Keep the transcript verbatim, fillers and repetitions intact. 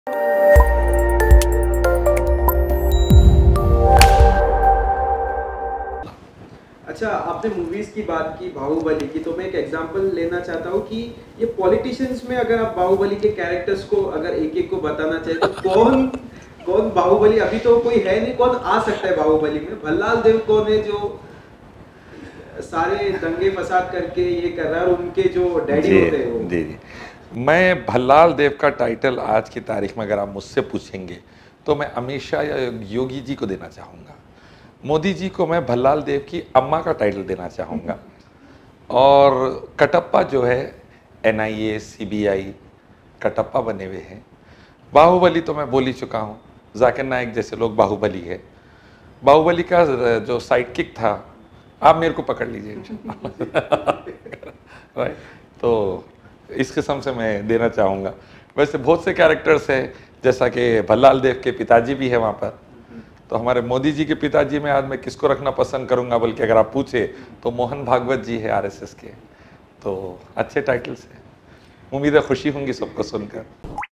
अच्छा, आपने मूवीज की बात की, बाहुबली की, तो मैं एक एग्जांपल लेना चाहता हूँ कि ये पॉलिटिशियंस में अगर आप बाहुबली के कैरेक्टर्स को अगर एक एक को बताना चाहे तो कौन कौन बाहुबली, अभी तो कोई है नहीं, कौन आ सकता है बाहुबली में? भल्लाल देव कौन है जो सारे दंगे फसाद करके ये कर रहा है और उनके जो डैडी होते हैं वो? जी जी मैं भल्लाल देव का टाइटल आज की तारीख में अगर आप मुझसे पूछेंगे तो मैं अमित शाह या योगी जी को देना चाहूँगा। मोदी जी को मैं भल्लाल देव की अम्मा का टाइटल देना चाहूँगा। और कटप्पा जो है N I A C B I Kattappa बने हुए हैं। बाहुबली तो मैं बोल ही चुका हूँ, जाकिर नाइक जैसे लोग बाहुबली है। बाहुबली का जो साइड किक था, आप मेरे को पकड़ लीजिए राइट, तो इस किस्म से मैं देना चाहूँगा। वैसे बहुत से कैरेक्टर्स हैं, जैसा कि भल्लाल देव के पिताजी भी है वहाँ पर, तो हमारे मोदी जी के पिताजी में आज मैं किसको रखना पसंद करूँगा, बल्कि अगर आप पूछे तो मोहन भागवत जी है आर एस एस के। तो अच्छे टाइटल्स हैं, उम्मीद है खुशी होंगी सबको सुनकर।